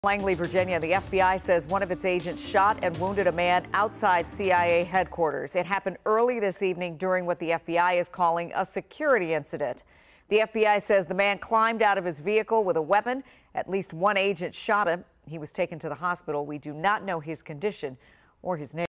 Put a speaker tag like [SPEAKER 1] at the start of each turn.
[SPEAKER 1] Langley, Virginia, the FBI says one of its agents shot and wounded a man outside CIA headquarters. It happened early this evening during what the FBI is calling a security incident. The FBI says the man climbed out of his vehicle with a weapon. At least one agent shot him. He was taken to the hospital. We do not know his condition or his name.